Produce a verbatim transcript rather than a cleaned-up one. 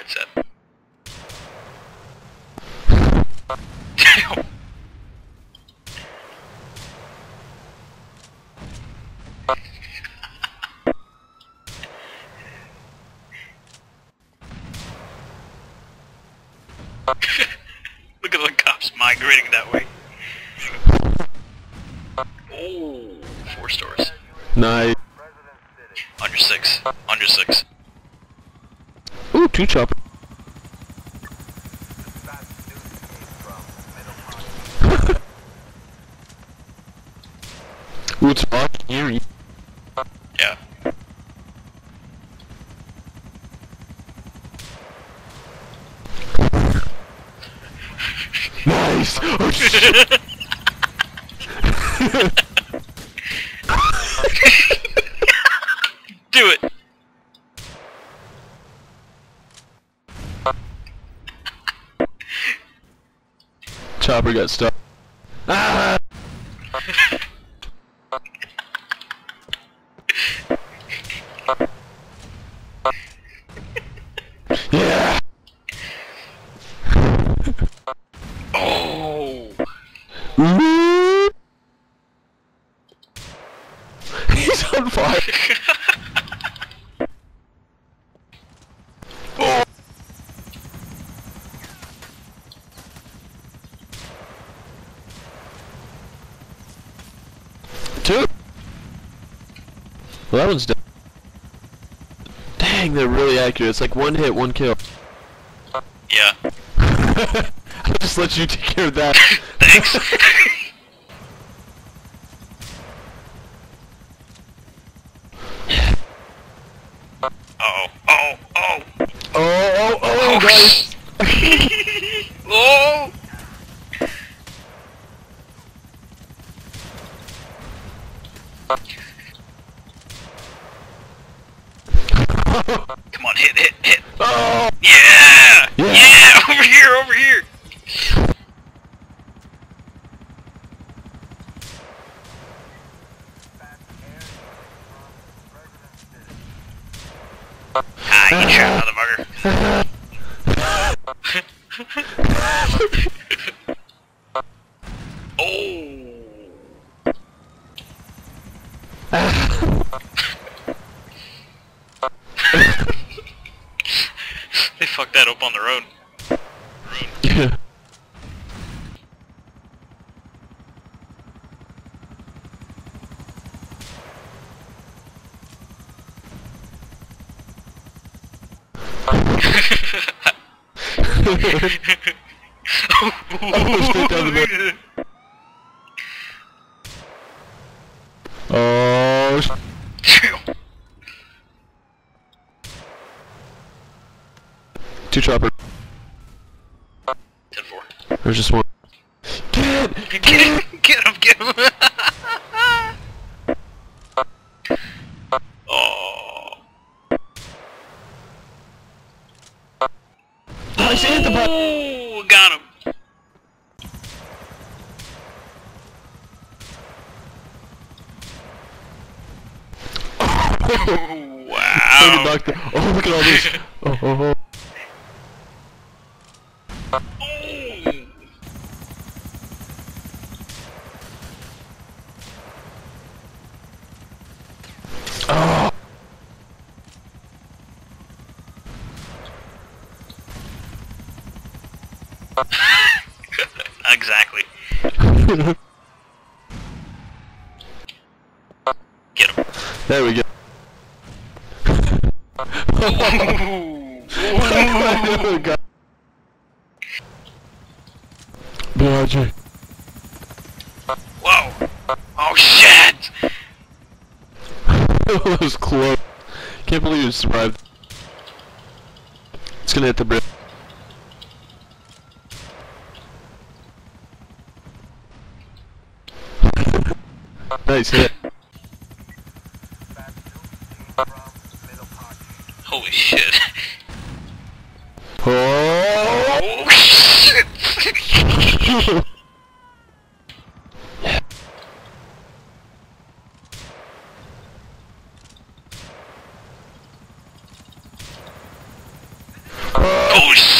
Alright, set. Damn. Look at the cops migrating that way. Oh, four stores. Nice. Under six. Under six. Ooh, two chopper. Ooh, it's fucking eerie. Yeah. Nice! Oh shit! Do it! Chopper got stuck. Ah! Yeah! Oh! Ooh. He's on fire! Oh. Two! Well, that one's done. Dang, they're really accurate. It's like one hit, one kill. Yeah. I'll just let you take care of that. Thanks. Uh-oh. Oh, oh. Oh, oh, oh, Oh, guys. Oh! Come on, hit, hit, hit. Oh! Yeah! Yeah! Yeah! Over here, over here! Ah, you shot, motherfucker. Oh! They fucked that up on their own. Yeah. Oh, straight down the middle. Oh, sh two chopper. ten four. There's just one. Get it! Get him! Get him! Get him! Oh! Nice, hit the button! Oh! Got him! Oh, wow! Look at oh, look at all this! Oh, oh, oh. Oh. Exactly. Get him. There we go. Oh, God. Behind you. Whoa! Oh shit! That was close. Can't believe you survived. It's gonna hit the bridge. Nice hit. Holy shit. Oh! Oh shit! Oh! Oh shit!